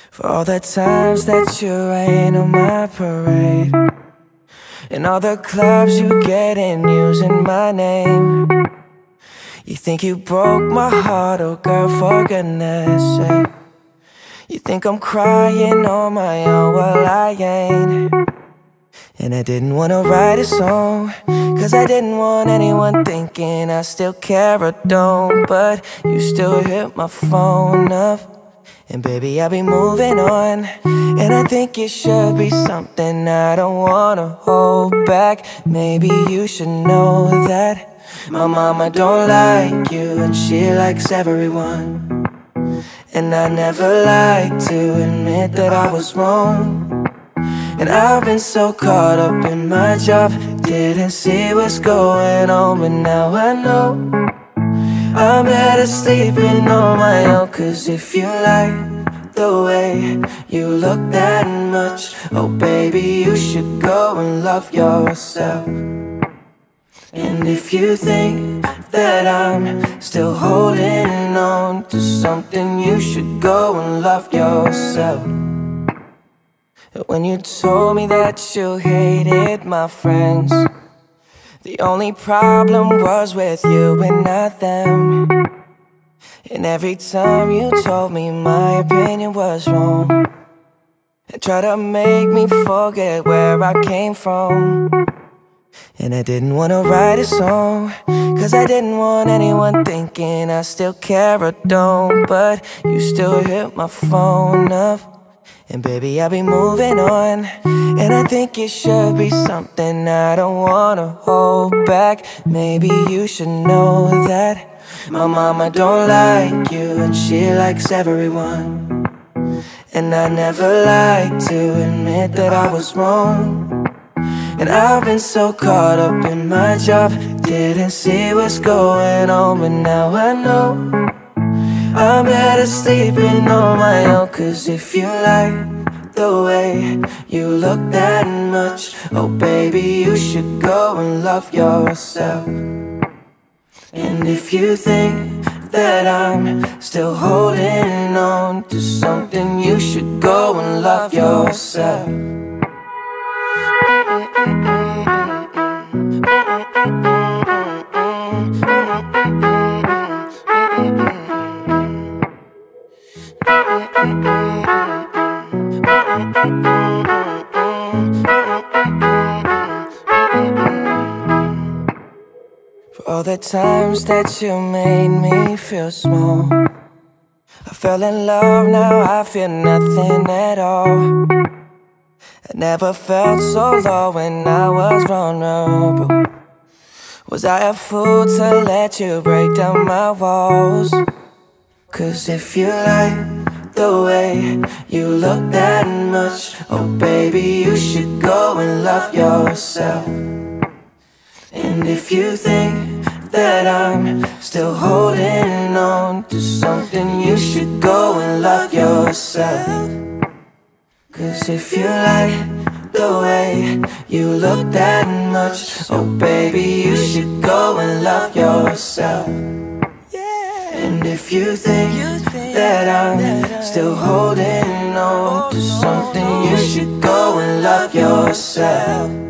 For all the times that you rain on my parade, and all the clubs you get in using my name. You think you broke my heart, oh girl, for goodness sake. You think I'm crying on my own, well I ain't. And I didn't wanna write a song, cause I didn't want anyone thinking I still care or don't. But you still hit my phone up, and baby, I'll be moving on. And I think it should be something I don't wanna hold back. Maybe you should know that my mama don't like you, and she likes everyone. And I never like to admit that I was wrong. And I've been so caught up in my job, didn't see what's going on. But now I know I'm better sleeping on my own. Cause if you like the way you look that much, oh baby, you should go and love yourself. And if you think that I'm still holding on to something, you should go and love yourself. When you told me that you hated my friends, the only problem was with you and not them. And every time you told me my opinion was wrong, and tried to make me forget where I came from. And I didn't wanna write a song, cause I didn't want anyone thinking I still care or don't. But you still hit my phone up, and baby, I'll be moving on. And I think it should be something I don't wanna hold back. Maybe you should know that my mama don't like you, and she likes everyone. And I never like to admit that I was wrong. And I've been so caught up in my job, didn't see what's going on. But now I know I'm better sleeping on my own. Cause if you like the way you look that much, oh baby, you should go and love yourself. And if you think that I'm still holding on to something, you should go and love yourself. For all the times that you made me feel small, I fell in love, now I feel nothing at all. I never felt so low when I was vulnerable. Was I a fool to let you break down my walls? Cause if you like the way you look that much, oh baby, you should go and love yourself. And if you think that I'm still holding on to something, you should go and love yourself. Cause if you like the way you look that much, oh baby, you should go and love yourself. And if you think that I'm still holding on to something, you should go and love yourself.